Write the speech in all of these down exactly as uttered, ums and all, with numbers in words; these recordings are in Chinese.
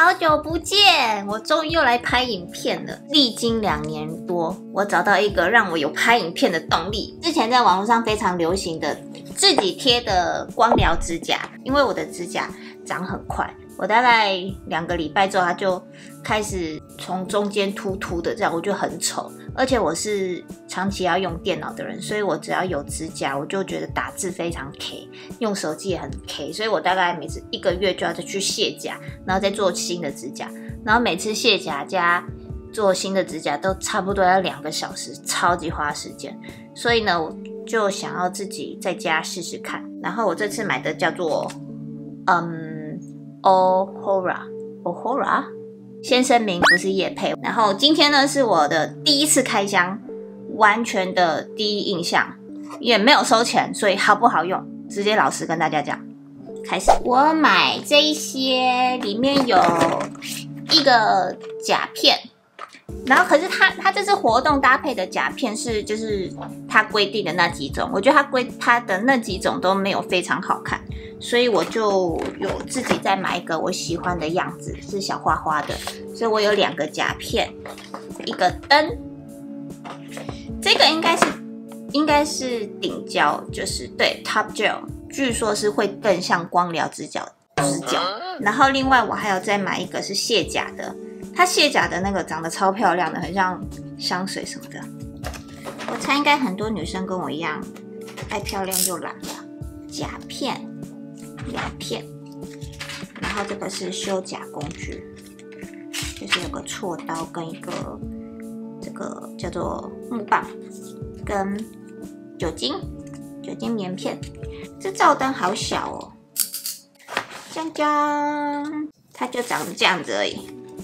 好久不见！我终于又来拍影片了。历经两年多，我找到一个让我有拍影片的动力。之前在网络上非常流行的自己贴的光疗指甲，因为我的指甲长很快，我大概两个礼拜之后，它就开始从中间突突的，这样我就很丑。而且我是长期要用电脑的人，所以我只要有指甲，我就觉得打字非常 K， 用手机也很 K， 所以我大概每次一个月就要再去卸甲，然后再做新的指甲，然后每次卸甲加做新的指甲都差不多要两个小时，超级花时间。所以呢，我就想要自己在家试试看。然后我这次买的叫做嗯 Ohora Ohora。先声明不是业配，然后今天呢是我的第一次开箱，完全的第一印象，也没有收钱，所以好不好用，直接老实跟大家讲。开始，我买这一些里面有一个甲片，然后可是它它这次活动搭配的甲片是就是它规定的那几种，我觉得它规它的那几种都没有非常好看。所以我就有自己再买一个我喜欢的样子，是小花花的。所以我有两个甲片，一个灯，这个应该是应该是顶胶，就是对 Top Gel， 据说是会更像光疗指甲指甲。然后另外我还有再买一个是卸甲的，它卸甲的那个长得超漂亮的，很像香水什么的。我猜应该很多女生跟我一样，爱漂亮又懒吧。甲片。两片，然后这个是修甲工具，就是有个锉刀跟一个这个叫做木棒，跟酒精酒精棉片。这照灯好小哦，锵锵，它就长这样子而已，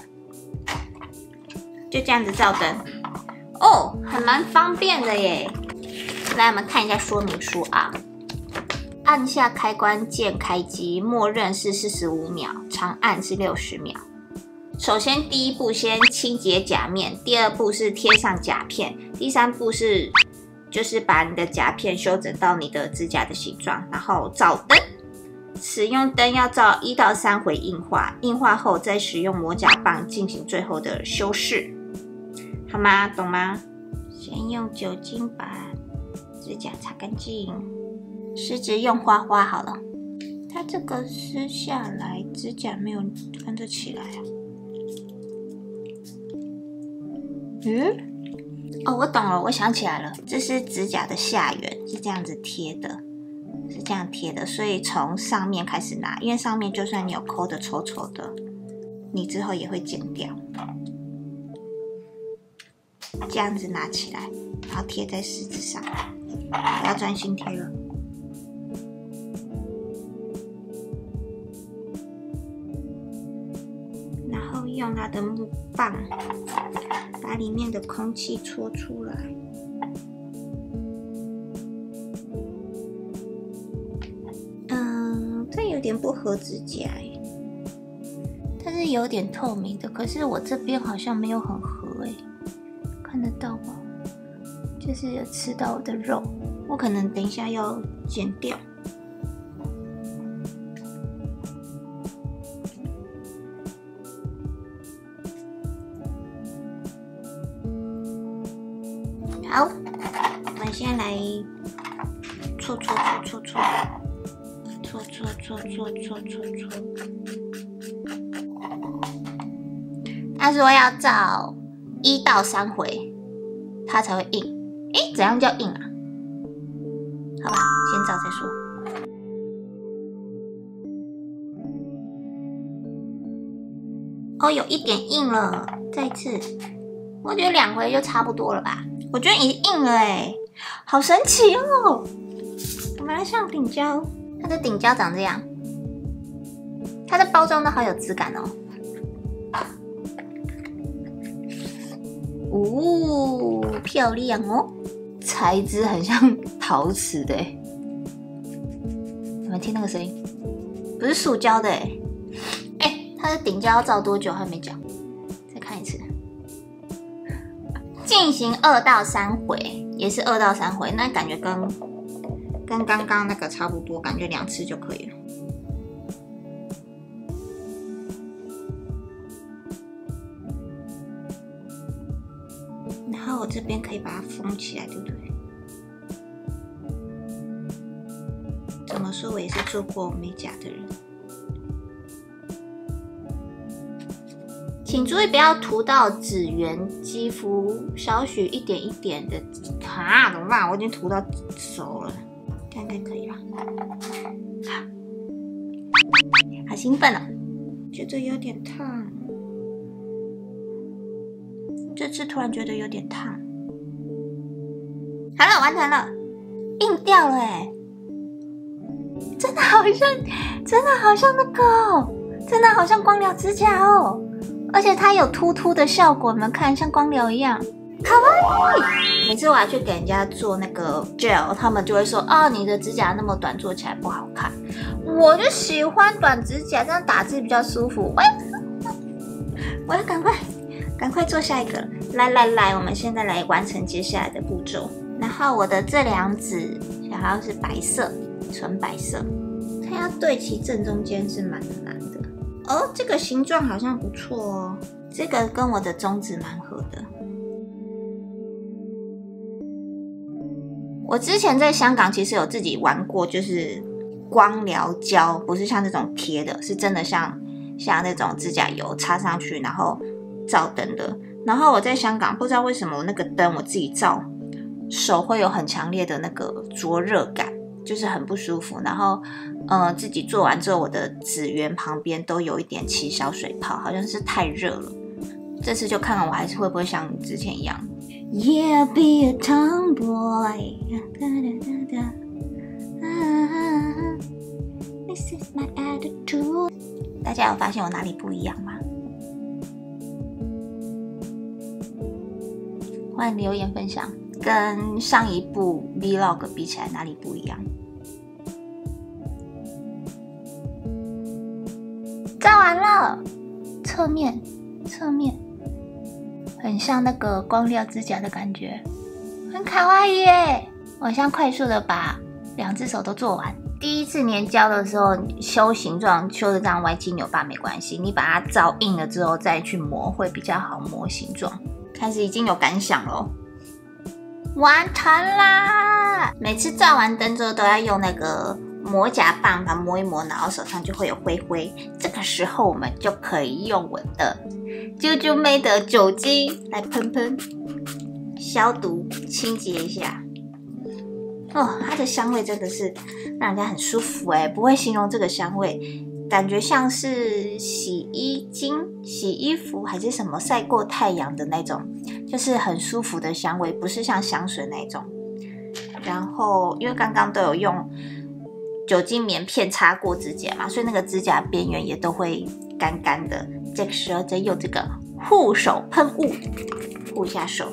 就这样子照灯哦，还蛮方便的耶。来，我们看一下说明书啊。按下开关键开机，默认是四十五秒，长按是六十秒。首先第一步先清洁甲面，第二步是贴上甲片，第三步是就是把你的甲片修整到你的指甲的形状，然后照灯。使用灯要照一到三回硬化，硬化后再使用磨甲棒进行最后的修饰，好吗？懂吗？先用酒精把指甲擦干净。食指用花花好了，它这个撕下来，指甲没有跟着起来啊。嗯，哦，我懂了，我想起来了，这是指甲的下缘，是这样子贴的，是这样贴的，所以从上面开始拿，因为上面就算你有抠的丑丑的，你之后也会剪掉。这样子拿起来，然后贴在食指上，我要专心贴了。用它的木棒把里面的空气搓出来。嗯，这有点不合指甲耶，它是有点透明的，可是我这边好像没有很合耶，看得到吗？就是有吃到我的肉，我可能等一下要剪掉。好，我们先来搓搓搓搓搓搓搓搓搓搓搓。他说要照一到三回，它才会硬。诶，怎样叫硬啊？好吧，先照再说。哦，有一点硬了，再一次。我觉得两回就差不多了吧。我觉得已经硬了哎，好神奇哦！我们来上顶胶，它的顶胶长这样，它的包装都好有质感哦。哦，漂亮哦，材质很像陶瓷的哎。你们听那个声音，不是塑胶的哎。哎，它的顶胶要照多久还没讲？再看一次。进行二到三回，也是二到三回，那感觉跟跟刚刚那个差不多，感觉两次就可以了。 我这边可以把它封起来，对不对？怎么说，我也是做过美甲的人。请注意不要涂到指缘肌肤，少许一点一点的。啊，怎么办？我已经涂到手了，看看可以了。好兴奋哦！觉得有点烫，这次突然觉得有点烫。好了，完成了，硬掉了哎！真的好像，真的好像那个哦，真的好像光疗指甲哦，而且它有突突的效果，你们看，像光疗一样，卡哇伊！每次我要去给人家做那个 gel， 他们就会说，哦，你的指甲那么短，做起来不好看。我就喜欢短指甲，这样打字比较舒服。我要，我要赶快，赶快做下一个。来来来，我们现在来完成接下来的步骤。然后我的这两指想要是白色，纯白色，它要对齐正中间是蛮难的。哦，这个形状好像不错哦，这个跟我的中指蛮合的。我之前在香港其实有自己玩过，就是光疗胶，不是像这种贴的，是真的像像那种指甲油擦上去然后照灯的。然后我在香港不知道为什么我那个灯我自己照，手会有很强烈的那个灼热感，就是很不舒服。然后呃自己做完之后，我的指缘旁边都有一点起小水泡，好像是太热了。这次就看看我还是会不会像之前一样。Yeah, be a tomboy. This is my attitude. 大家有发现我哪里不一样吗？欢迎留言分享，跟上一部 vlog 比起来哪里不一样？照完了，侧面，侧面。很像那个光疗指甲的感觉，很卡哇伊耶！我现在快速的把两只手都做完。第一次粘胶的时候修形状，修的这样歪七扭八没关系，你把它照硬了之后再去磨会比较好磨形状。开始已经有感想咯，完成啦！每次照完灯之后都要用那个磨甲棒把它磨一磨，然后手上就会有灰灰。这个时候我们就可以用我的啾啾妹的酒精来喷喷，消毒清洁一下。哦，它的香味真的是让人家很舒服哎，不会形容这个香味，感觉像是洗衣精、洗衣服还是什么晒过太阳的那种，就是很舒服的香味，不是像香水那种。然后因为刚刚都有用酒精棉片擦过指甲嘛，所以那个指甲边缘也都会干干的。这个时候再用这个护手喷雾护一下手，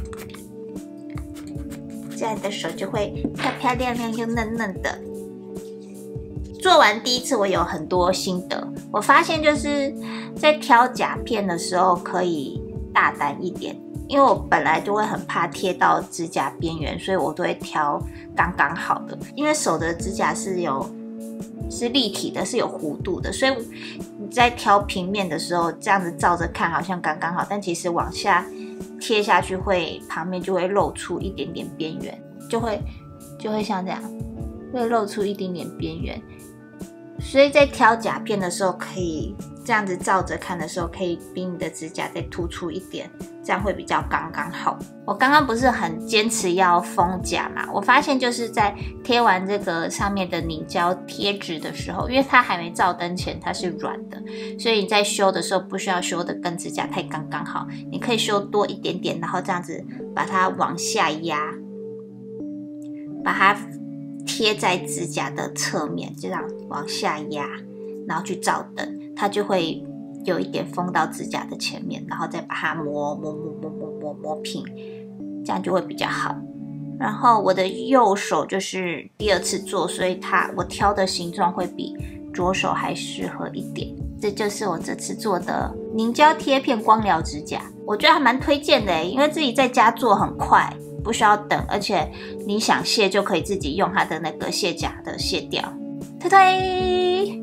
这样的手就会漂漂亮亮又嫩嫩的。做完第一次我有很多心得，我发现就是在挑甲片的时候可以大胆一点，因为我本来就会很怕贴到指甲边缘，所以我都会挑刚刚好的。因为手的指甲是有是立体的，是有弧度的，所以你在挑平面的时候，这样子照着看好像刚刚好，但其实往下贴下去会旁边就会露出一点点边缘，就会就会像这样，会露出一点点边缘。所以在挑甲片的时候，可以这样子照着看的时候，可以比你的指甲再突出一点，这样会比较刚刚好。我刚刚不是很坚持要封甲嘛，我发现就是在贴完这个上面的凝胶贴纸的时候，因为它还没照灯前它是软的，所以你在修的时候不需要修的跟指甲太刚刚好，你可以修多一点点，然后这样子把它往下压，把它贴在指甲的侧面，这样往下压，然后去照灯，它就会有一点封到指甲的前面，然后再把它磨磨磨磨磨磨磨平，这样就会比较好。然后我的右手就是第二次做，所以它我挑的形状会比左手还适合一点。这就是我这次做的凝胶贴片光疗指甲，我觉得还蛮推荐的耶，因为自己在家做很快，不需要等，而且你想卸就可以自己用它的那个卸甲的卸掉。推推。